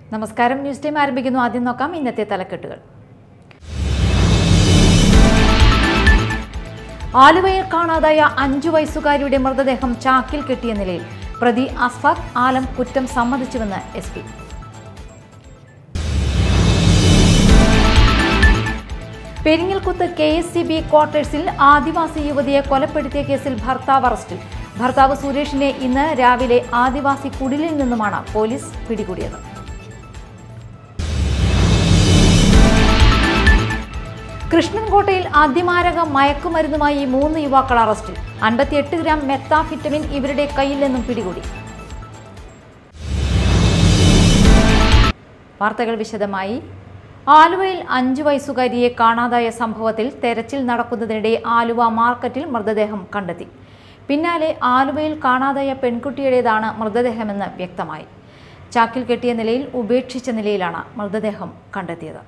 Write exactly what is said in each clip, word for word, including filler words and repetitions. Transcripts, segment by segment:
നമസ്കാരം. News time ആരംഭിക്കുന്നു. ആദ്യം നോക്കാം ഇന്നത്തെ തലക്കെട്ടുകൾ. ആലുവയിൽ കാണാതായ അഞ്ചു വയസ്സുകാരിയുടെ മൃതദേഹം ചാക്കിൽ കെട്ടിയ നിലയിൽ. പ്രതി അസ്ഫാഖ് ആലം കുറ്റം സമ്മതിച്ചുവെന്ന് S P. Peringalkuthu K S C B ക്വാർട്ടേഴ്സിൽ ആദിവാസി യുവതിയെ കൊലപ്പെടുത്തിയ കേസിൽ ഭർത്താവ് അറസ്റ്റിൽ. ഭർത്താവ് സുരേഷിനെ ഇന്ന് രാവിലെ ആദിവാസി കുടിലിൽ നിന്നുമാണ് പോലീസ് പിടികൂടിയത്. കൃഷ്ണൻകോട്ടയിൽ അതിമാരക മയക്കുമരുന്നുമായി മൂന്ന് യുവാക്കൾ അറസ്റ്റിൽ. അൻപത്തിയെട്ട് ഗ്രാം മെത്താഫിറ്റമിൻ ഇവരുടെ കയ്യിൽ നിന്നും പിടികൂടി. വാർത്തകൾ വിശദമായി. ആലുവയിൽ അഞ്ചു വയസ്സുകാരിയെ കാണാതായ സംഭവത്തിൽ തെരച്ചിൽ നടക്കുന്നതിനിടെ ആലുവ മാർക്കറ്റിൽ മൃതദേഹം കണ്ടെത്തി. പിന്നാലെ ആലുവയിൽ കാണാതായ പെൺകുട്ടിയുടേതാണ് മൃതദേഹമെന്ന് വ്യക്തമായി. ചാക്കിൽ കെട്ടിയ നിലയിൽ ഉപേക്ഷിച്ച നിലയിലാണ് മൃതദേഹം കണ്ടെത്തിയത്.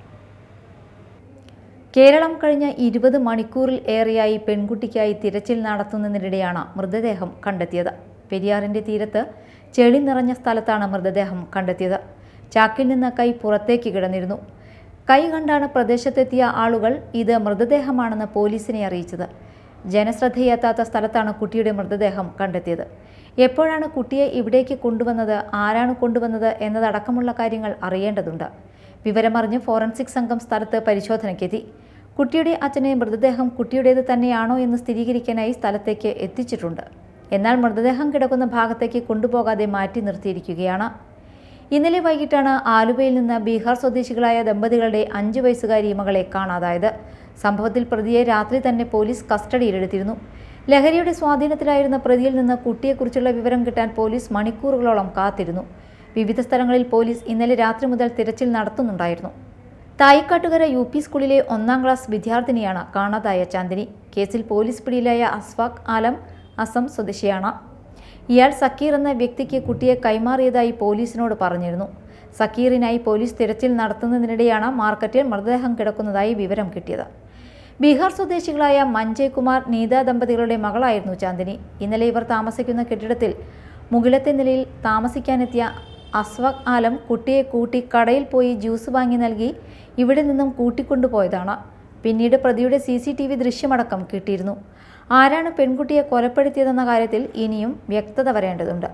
കേരളം കഴിഞ്ഞ ഇരുപത് മണിക്കൂറിൽ ഏറെയായി പെൺകുട്ടിക്കായി തിരച്ചിൽ നടത്തുന്നതിനിടെയാണ് മൃതദേഹം കണ്ടെത്തിയത്. പെരിയാറിന്റെ തീരത്ത് ചെളി നിറഞ്ഞ സ്ഥലത്താണ് മൃതദേഹം കണ്ടെത്തിയത്. ചാക്കിൽ നിന്ന് കൈ പുറത്തേക്ക് കിടന്നിരുന്നു. കൈ കണ്ടാണ് പ്രദേശത്തെത്തിയ ആളുകൾ ഇത് മൃതദേഹമാണെന്ന് പോലീസിനെ അറിയിച്ചത്. ജനശ്രദ്ധയെത്താത്ത സ്ഥലത്താണ് കുട്ടിയുടെ മൃതദേഹം കണ്ടെത്തിയത്. എപ്പോഴാണ് കുട്ടിയെ ഇവിടേക്ക് കൊണ്ടുവന്നത്, ആരാണ് കൊണ്ടുവന്നത് എന്നതടക്കമുള്ള കാര്യങ്ങൾ അറിയേണ്ടതുണ്ട്. വിവരമറിഞ്ഞ് ഫോറൻസിക് സംഘം സ്ഥലത്ത് പരിശോധനയ്ക്കെത്തി. കുട്ടിയുടെ അച്ഛനെ മൃതദേഹം കുട്ടിയുടേത് തന്നെയാണോ എന്ന് സ്ഥിരീകരിക്കാനായി സ്ഥലത്തേക്ക് എത്തിച്ചിട്ടുണ്ട്. എന്നാൽ മൃതദേഹം കിടക്കുന്ന ഭാഗത്തേക്ക് കൊണ്ടുപോകാതെ മാറ്റി നിർത്തിയിരിക്കുകയാണ്. ഇന്നലെ വൈകിട്ടാണ് ആലുവയിൽ നിന്ന് ബീഹാർ സ്വദേശികളായ ദമ്പതികളുടെ അഞ്ചു വയസ്സുകാരി മകളെ കാണാതായത്. സംഭവത്തിൽ പ്രതിയെ രാത്രി തന്നെ പോലീസ് കസ്റ്റഡിയിലെടുത്തിരുന്നു. ലഹരിയുടെ സ്വാധീനത്തിലായിരുന്ന പ്രതിയിൽ നിന്ന് കുട്ടിയെക്കുറിച്ചുള്ള വിവരം കിട്ടാൻ പോലീസ് മണിക്കൂറുകളോളം കാത്തിരുന്നു. വിവിധ സ്ഥലങ്ങളിൽ പോലീസ് ഇന്നലെ രാത്രി മുതൽ തിരച്ചിൽ നടത്തുന്നുണ്ടായിരുന്നു. തായിക്കാട്ടുകര യു പി സ്കൂളിലെ ഒന്നാം ക്ലാസ് വിദ്യാർത്ഥിനിയാണ് കാണാതായ ചാന്ദിനി. കേസിൽ പോലീസ് പിടിയിലായ അസ്ഫാഖ് ആലം അസം സ്വദേശിയാണ്. ഇയാൾ സക്കീർ എന്ന വ്യക്തിക്ക് കുട്ടിയെ കൈമാറിയതായി പോലീസിനോട് പറഞ്ഞിരുന്നു. സക്കീറിനായി പോലീസ് തിരച്ചിൽ നടത്തുന്നതിനിടെയാണ് മാർക്കറ്റിൽ മൃതദേഹം കിടക്കുന്നതായി വിവരം കിട്ടിയത്. ബീഹാർ സ്വദേശികളായ മഞ്ജയ് കുമാർ നീത ദമ്പതികളുടെ മകളായിരുന്നു ചാന്ദിനി. ഇന്നലെ ഇവർ താമസിക്കുന്ന കെട്ടിടത്തിൽ മുകളിലത്തെ നിലയിൽ താമസിക്കാനെത്തിയ അസ്ഫാഖ് ആലം കുട്ടിയെ കൂട്ടി കടയിൽ പോയി ജ്യൂസ് വാങ്ങി നൽകി ഇവിടെ നിന്നും കൂട്ടിക്കൊണ്ടുപോയതാണ്. പിന്നീട് പ്രതിയുടെ സി സി ടി വി ദൃശ്യമടക്കം കിട്ടിയിരുന്നു. ആരാണ് പെൺകുട്ടിയെ കൊലപ്പെടുത്തിയതെന്ന കാര്യത്തിൽ ഇനിയും വ്യക്തത വരേണ്ടതുണ്ട്.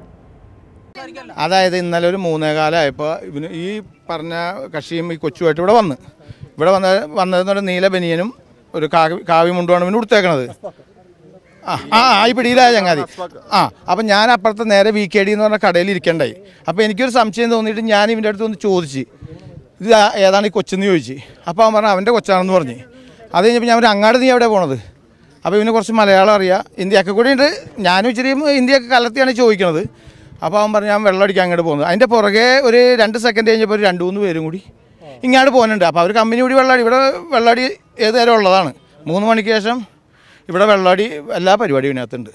അതായത് ഇന്നലെ ഒരു മൂന്നേകാലമായപ്പോൾ ഇവന് ഈ പറഞ്ഞ കക്ഷിയും ഈ കൊച്ചുമായിട്ട് ഇവിടെ വന്ന് ഇവിടെ വന്ന വന്നതെന്നൊരു നീല ബനിയനും ഒരു കാവി കാവി മുണ്ടുമാണ് ഇവന് കൊടുത്തേക്കണത്. ആ ആ ഈ പിടിയിലായ ചങ്ങാതി. ആ അപ്പം ഞാൻ അപ്പുറത്തെ നേരെ വി കെ ഡി എന്ന് പറഞ്ഞ കടയിൽ ഇരിക്കണ്ടായി. അപ്പോൾ എനിക്കൊരു സംശയം തോന്നിയിട്ട് ഞാൻ ഇവൻ്റെ അടുത്ത് ഒന്ന് ചോദിച്ച് ഇത് ഏതാണ് ഈ കൊച്ചെന്ന് ചോദിച്ച്. അപ്പോൾ അവൻ പറഞ്ഞു അവൻ്റെ കൊച്ചാണെന്ന് പറഞ്ഞ്. അത് കഴിഞ്ഞപ്പോൾ ഞാൻ ഒരു അങ്ങാട് നീ എവിടെ പോണത്? അപ്പോൾ ഇവന് കുറച്ച് മലയാളം അറിയാം, ഹിന്ദിയൊക്കെ കൂടി ഉണ്ട്. ഞാനും ഇച്ചിരി ഹിന്ദിയൊക്കെ കലർത്തിയാണ് ചോദിക്കണത്. അപ്പോൾ അവൻ പറഞ്ഞു ഞാൻ വെള്ളം അടിക്കാൻ അങ്ങോട്ട് പോകുന്നത്. അതിൻ്റെ പുറകെ ഒരു രണ്ട് സെക്കൻഡ് കഴിഞ്ഞപ്പോൾ ഒരു രണ്ട് മൂന്ന് പേരും കൂടി ഇങ്ങോട്ട് പോകുന്നുണ്ട്. അപ്പോൾ അവർ കമ്പനി കൂടി വെള്ളമടി ഇവിടെ വെള്ളമടി ഏത് നേരം ഉള്ളതാണ്. മൂന്ന് മണിക്ക് ശേഷം ഇവിടെ വെള്ളമടി എല്ലാ പരിപാടിയും ഇതിനകത്തുണ്ട്.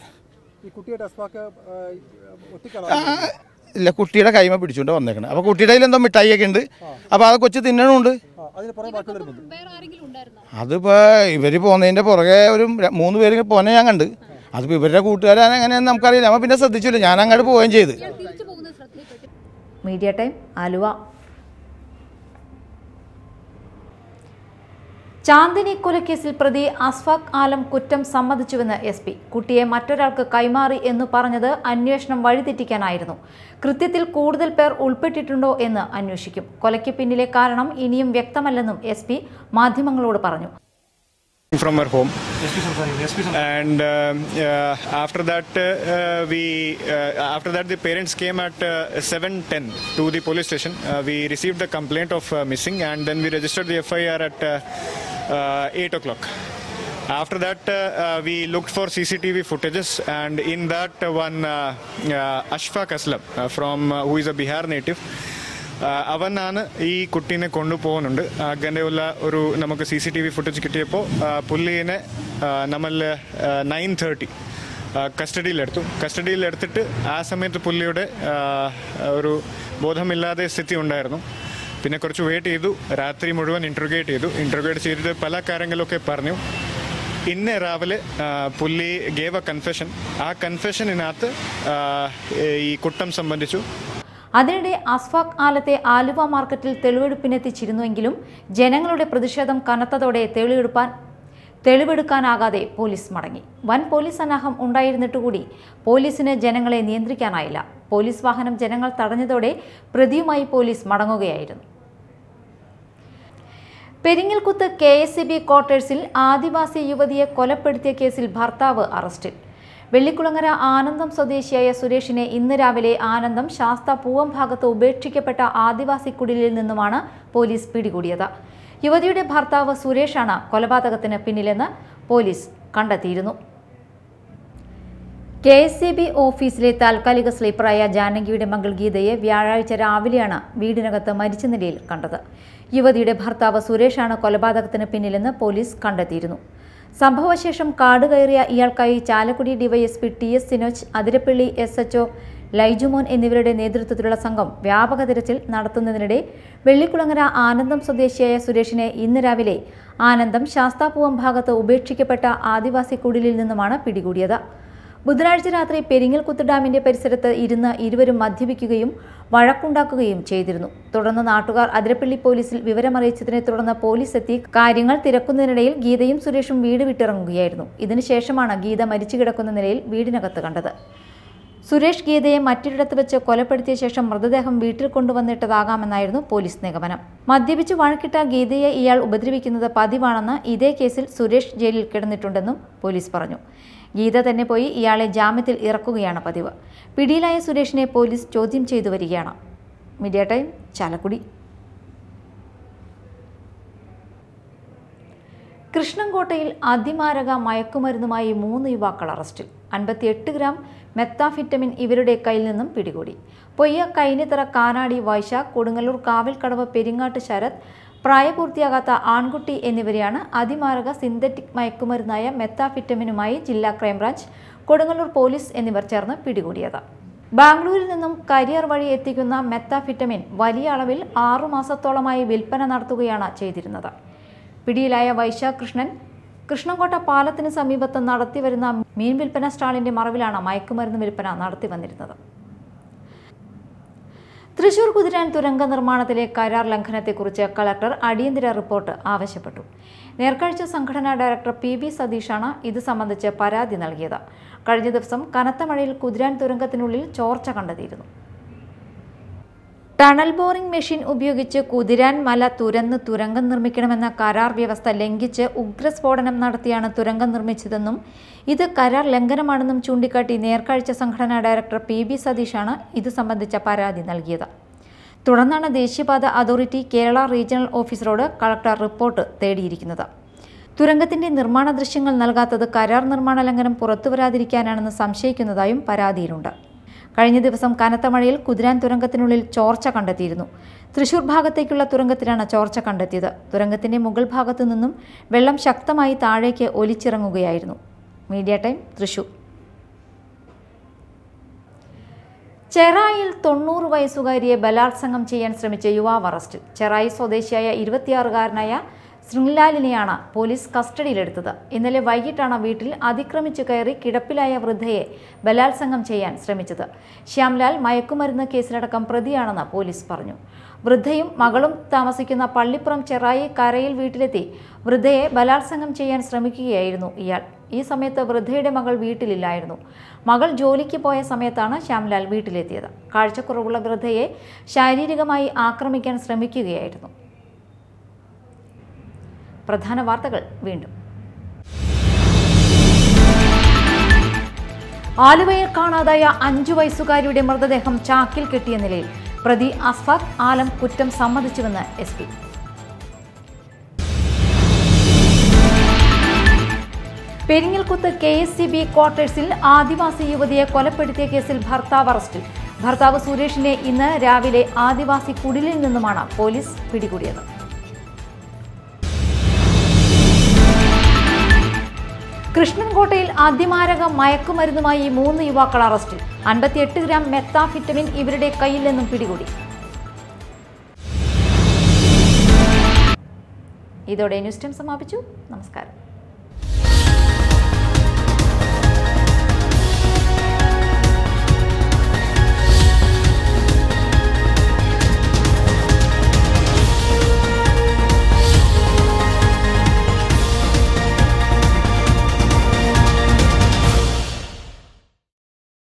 ഇല്ല, കുട്ടിയുടെ കൈമ പിടിച്ചുകൊണ്ട് വന്നേക്കണം. അപ്പോൾ കുട്ടിയുടെ കയ്യിൽ എന്തോ മിഠായിയൊക്കെ ഉണ്ട്. അപ്പോൾ അത് കൊച്ചു തിന്നണമുണ്ട്. അതിപ്പോൾ ഇവർ പോകുന്നതിൻ്റെ പുറകെ ഒരു മൂന്ന് പേര് പോന്നെ ഞാൻ കണ്ട്. അതിപ്പോൾ ഇവരുടെ കൂട്ടുകാരാൻ എങ്ങനെയാണെന്ന് നമുക്കറിയില്ല. നമ്മൾ പിന്നെ ശ്രദ്ധിച്ചില്ല. ഞാൻ അങ്ങോട്ട് പോവുകയും ചെയ്ത്. Media time Aluva. ചാന്ദിനി കൊലക്കേസിൽ പ്രതി അസ്ഫാഖ് ആലം കുറ്റം സമ്മതിച്ചുവെന്ന് എസ് പി. കുട്ടിയെ മറ്റൊരാൾക്ക് കൈമാറി എന്നു പറഞ്ഞത് അന്വേഷണം വഴിതെറ്റിക്കാനായിരുന്നു. കൃത്യത്തിൽ കൂടുതൽ പേർ ഉൾപ്പെട്ടിട്ടുണ്ടോ എന്ന് അന്വേഷിക്കും. കൊലയ്ക്ക് പിന്നിലെ കാരണം ഇനിയും വ്യക്തമല്ലെന്നും എസ് പി മാധ്യമങ്ങളോട് പറഞ്ഞു. From our home, and uh, uh, after that uh, we uh, after that the parents came at uh, seven ten to the police station. Uh, we received the complaint of uh, missing, and then we registered the F I R at uh, uh, eight o'clock. After that uh, uh, we looked for C C T V footages, and in that uh, one uh, uh, Ashfaq Aslam uh, from uh, who is a Bihar native. അവനാണ് ഈ കുട്ടീനെ കൊണ്ടുപോകുന്നുണ്ട്. അങ്ങനെയുള്ള ഒരു നമുക്ക് C C T V footage കിട്ടിയപ്പോൾ പുള്ളീനെ നമ്മൾ നയൻ തേർട്ടി കസ്റ്റഡിയിലെടുത്തു. കസ്റ്റഡിയിലെടുത്തിട്ട് ആ സമയത്ത് പുള്ളിയുടെ ഒരു ബോധമില്ലാതെ സ്ഥിതി ഉണ്ടായിരുന്നു. പിന്നെ കുറച്ച് വെയിറ്റ് ചെയ്തു. രാത്രി മുഴുവൻ ഇൻട്രോഗേറ്റ് ചെയ്തു. ഇൻട്രോഗേറ്റ് ചെയ്തിട്ട് പല കാര്യങ്ങളൊക്കെ പറഞ്ഞു. ഇന്ന് രാവിലെ പുള്ളി ഗേവ് എ കൺഫെഷൻ. ആ കൺഫെഷനകത്ത് ഈ കുറ്റം സംബന്ധിച്ചു. അതിനിടെ അസ്ഫാഖ് ആലത്തെ ആലുവ മാർക്കറ്റിൽ തെളിവെടുപ്പിനെത്തിച്ചിരുന്നുവെങ്കിലും ജനങ്ങളുടെ പ്രതിഷേധം കനത്തതോടെ തെളിവെടുപ്പാൻ തെളിവെടുക്കാനാകാതെ പോലീസ് മടങ്ങി. വൻ പോലീസ് സന്നാഹം ഉണ്ടായിരുന്നിട്ടുകൂടി പോലീസിന് ജനങ്ങളെ നിയന്ത്രിക്കാനായില്ല. പോലീസ് വാഹനം ജനങ്ങൾ തടഞ്ഞതോടെ പ്രതിയുമായി പോലീസ് മടങ്ങുകയായിരുന്നു. Peringalkuthu K S E B ക്വാർട്ടേഴ്സിൽ ആദിവാസി യുവതിയെ കൊലപ്പെടുത്തിയ കേസിൽ ഭർത്താവ് അറസ്റ്റിൽ. വെള്ളിക്കുളങ്ങര ആനന്ദം സ്വദേശിയായ സുരേഷിനെ ഇന്ന് രാവിലെ ആനന്ദം ശാസ്ത പൂവം ഭാഗത്ത് ഉപേക്ഷിക്കപ്പെട്ട ആദിവാസി കുടിലിൽ നിന്നുമാണ് പോലീസ് പിടികൂടിയത്. യുവതിയുടെ ഭർത്താവ് സുരേഷാണ് കൊലപാതകത്തിന് പിന്നിലെന്ന് പോലീസ് കണ്ടെത്തിയിരുന്നു. കെ എസ് ഇ ബി ഓഫീസിലെ താൽക്കാലിക സ്ലീപ്പറായ ജാനകിയുടെ മകൾ ഗീതയെ വ്യാഴാഴ്ച രാവിലെയാണ് വീടിനകത്ത് മരിച്ച നിലയിൽ കണ്ടത്. യുവതിയുടെ ഭർത്താവ് സുരേഷാണ് കൊലപാതകത്തിന് പിന്നിലെന്ന് പോലീസ് കണ്ടെത്തിയിരുന്നു. സംഭവശേഷം കാട് കയറിയ ഇയാൾക്കായി Chalakudy DYSP T S Sinoj, Athirappilly S H O Laijumon എന്നിവരുടെ നേതൃത്വത്തിലുള്ള സംഘം വ്യാപക തിരച്ചിൽ നടത്തുന്നതിനിടെ വെള്ളിക്കുളങ്ങര ആനന്ദം സ്വദേശിയായ സുരേഷിനെ ഇന്ന് രാവിലെ ആനന്ദം ശാസ്താപൂവം ഭാഗത്ത് ഉപേക്ഷിക്കപ്പെട്ട ആദിവാസി കുടിലിൽ നിന്നുമാണ് പിടികൂടിയത്. ബുധനാഴ്ച രാത്രി പെരിങ്ങൽകുത്ത് ഡാമിന്റെ പരിസരത്ത് ഇരുന്ന് ഇരുവരും മദ്യപിക്കുകയും വഴക്കുണ്ടാക്കുകയും ചെയ്തിരുന്നു. തുടർന്ന് നാട്ടുകാർ അതിരപ്പള്ളി പോലീസിൽ വിവരമറിയിച്ചതിനെ തുടർന്ന് പോലീസ് എത്തി കാര്യങ്ങൾ തിരക്കുന്നതിനിടയിൽ ഗീതയും സുരേഷും വീട് വിട്ടിറങ്ങുകയായിരുന്നു. ഇതിനുശേഷമാണ് ഗീത മരിച്ചു കിടക്കുന്ന നിലയിൽ വീടിനകത്ത് കണ്ടത്. സുരേഷ് ഗീതയെ മറ്റൊരിടത്ത് വെച്ച് കൊലപ്പെടുത്തിയ ശേഷം മൃതദേഹം വീട്ടിൽ കൊണ്ടുവന്നിട്ടതാകാമെന്നായിരുന്നു പോലീസ് നിഗമനം. മദ്യപിച്ച് വഴക്കിട്ട ഗീതയെ ഇയാൾ ഉപദ്രവിക്കുന്നത് പതിവാണെന്ന് ഇതേ കേസിൽ സുരേഷ് ജയിലിൽ കിടന്നിട്ടുണ്ടെന്നും പോലീസ് പറഞ്ഞു. ഗീത തന്നെ പോയി ഇയാളെ ജാമ്യത്തിൽ ഇറക്കുകയാണ് പതിവ്. പിടിയിലായ സുരേഷിനെ പോലീസ് ചോദ്യം ചെയ്തു വരികയാണ്. Media time, Chalakudy. കൃഷ്ണൻകോട്ടയിൽ അതിമാരക മയക്കുമരുന്നുമായി മൂന്ന് യുവാക്കൾ അറസ്റ്റിൽ. അൻപത്തിയെട്ട് ഗ്രാം മെത്താഫിറ്റമിൻ ഇവരുടെ കയ്യിൽ നിന്നും പിടികൂടി. പൊയ്യ കൈനിത്തറ കാനാടി വൈശാഖ്, കൊടുങ്ങല്ലൂർ കാവിൽക്കടവ് പെരിങ്ങാട്ട് ശരത്, പ്രായപൂർത്തിയാകാത്ത ആൺകുട്ടി എന്നിവരെയാണ് അതിമാരക സിന്തറ്റിക് മയക്കുമരുന്നായ മെത്താഫിറ്റമിനുമായി ജില്ലാ ക്രൈംബ്രാഞ്ച്, കൊടുങ്ങല്ലൂർ പോലീസ് എന്നിവർ ചേർന്ന് പിടികൂടിയത്. ബാംഗ്ലൂരിൽ നിന്നും കരിയർ വഴി എത്തിക്കുന്ന മെത്താഫിറ്റമിൻ വലിയ അളവിൽ ആറുമാസത്തോളമായി വിൽപ്പന നടത്തുകയാണ് ചെയ്തിരുന്നത്. പിടിയിലായ വൈശാഖ് കൃഷ്ണൻ കൃഷ്ണൻകോട്ട പാലത്തിന് സമീപത്ത് നടത്തിവരുന്ന മീൻ വിൽപ്പന സ്റ്റാളിന്റെ മറവിലാണ് മയക്കുമരുന്ന് വിൽപ്പന നടത്തി വന്നിരുന്നത്. തൃശൂർ കുതിരാൻ തുരങ്ക നിർമ്മാണത്തിലെ കരാർ ലംഘനത്തെക്കുറിച്ച് കളക്ടർ അടിയന്തര റിപ്പോർട്ട് ആവശ്യപ്പെട്ടു. നേർക്കാഴ്ച സംഘടനാ ഡയറക്ടർ പി ബി സതീഷാണ് ഇത് സംബന്ധിച്ച് പരാതി നൽകിയത്. കഴിഞ്ഞ ദിവസം കനത്ത മഴയിൽ കുതിരാൻ തുരങ്കത്തിനുള്ളിൽ ചോർച്ച കണ്ടെത്തിയിരുന്നു. ടണൽ ബോറിംഗ് മെഷീൻ ഉപയോഗിച്ച് കുതിരാൻ മല തുരന്ന് തുരങ്കം നിർമ്മിക്കണമെന്ന കരാർ വ്യവസ്ഥ ലംഘിച്ച് ഉഗ്രസ്ഫോടനം നടത്തിയാണ് തുരങ്കം നിർമ്മിച്ചതെന്നും ഇത് കരാർ ലംഘനമാണെന്നും ചൂണ്ടിക്കാട്ടി നേർക്കാഴ്ച സംഘടനാ ഡയറക്ടർ പി ബി സതീഷാണ് ഇത് സംബന്ധിച്ച പരാതി നൽകിയത്. തുടർന്നാണ് ദേശീയപാത അതോറിറ്റി കേരള റീജിയണൽ ഓഫീസറോട് കളക്ടർ റിപ്പോർട്ട് തേടിയിരിക്കുന്നത്. തുരങ്കത്തിന്റെ നിർമ്മാണ ദൃശ്യങ്ങൾ നൽകാത്തത് കരാർ നിർമ്മാണ ലംഘനം പുറത്തുവരാതിരിക്കാനാണെന്ന് സംശയിക്കുന്നതായും പരാതിയിലുണ്ട്. കഴിഞ്ഞ ദിവസം കനത്ത മഴയിൽ കുതിരാൻ തുരങ്കത്തിനുള്ളിൽ ചോർച്ച കണ്ടെത്തിയിരുന്നു. തൃശൂർ ഭാഗത്തേക്കുള്ള തുരങ്കത്തിലാണ് ചോർച്ച കണ്ടെത്തിയത്. തുരങ്കത്തിന്റെ മുകൾ ഭാഗത്തു നിന്നും വെള്ളം ശക്തമായി താഴേക്ക് ഒലിച്ചിറങ്ങുകയായിരുന്നു. Media time, Thrissur. ചെറായിൽ തൊണ്ണൂറ് വയസ്സുകാരിയെ ബലാത്സംഗം ചെയ്യാൻ ശ്രമിച്ച യുവാവ് അറസ്റ്റിൽ. ചെറായി സ്വദേശിയായ ഇരുപത്തിയാറുകാരനായ ശൃംലാലിനെയാണ് പോലീസ് കസ്റ്റഡിയിലെടുത്തത്. ഇന്നലെ വൈകിട്ടാണ് വീട്ടിൽ അതിക്രമിച്ചു കയറി കിടപ്പിലായ വൃദ്ധയെ ബലാത്സംഗം ചെയ്യാൻ ശ്രമിച്ചത്. ശ്യാംലാൽ മയക്കുമരുന്ന് കേസിലടക്കം പ്രതിയാണെന്ന് പോലീസ് പറഞ്ഞു. വൃദ്ധയും മകളും താമസിക്കുന്ന പള്ളിപ്പുറം ചെറായി കരയിൽ വീട്ടിലെത്തി വൃദ്ധയെ ബലാത്സംഗം ചെയ്യാൻ ശ്രമിക്കുകയായിരുന്നു ഇയാൾ. ഈ സമയത്ത് വൃദ്ധയുടെ മകൾ വീട്ടിലില്ലായിരുന്നു. മകൾ ജോലിക്ക് പോയ സമയത്താണ് ശ്യാംലാൽ വീട്ടിലെത്തിയത്. കാഴ്ചക്കുറവുള്ള വൃദ്ധയെ ശാരീരികമായി ആക്രമിക്കാൻ ശ്രമിക്കുകയായിരുന്നു. പ്രധാന വാർത്തകൾ വീണ്ടും. ആലുവയിൽ കാണാതായ അഞ്ചു വയസ്സുകാരിയുടെ മൃതദേഹം ചാക്കിൽ കെട്ടിയ നിലയിൽ. പ്രതി അസ്ഫാഖ് ആലം കുറ്റം സമ്മതിച്ചുവെന്ന് S P. Peringalkuthu K S E B ക്വാർട്ടേഴ്സിൽ ആദിവാസി യുവതിയെ കൊലപ്പെടുത്തിയ കേസിൽ ഭർത്താവ് അറസ്റ്റിൽ. ഭർത്താവ് സുരേഷിനെ ഇന്ന് രാവിലെ ആദിവാസി കുടിലിൽ നിന്നുമാണ് പോലീസ് പിടികൂടിയത്. കൃഷ്ണൻകോട്ടയിൽ അതിമാരക മയക്കുമരുന്നുമായി മൂന്ന് യുവാക്കൾ അറസ്റ്റിൽ. അൻപത്തിയെട്ട് ഗ്രാം മെത്താഫിറ്റമിൻ ഇവരുടെ കയ്യിൽ നിന്നും പിടികൂടി. ഇതോടെ ന്യൂസ് ടൈം സമാപിച്ചു. നമസ്കാരം.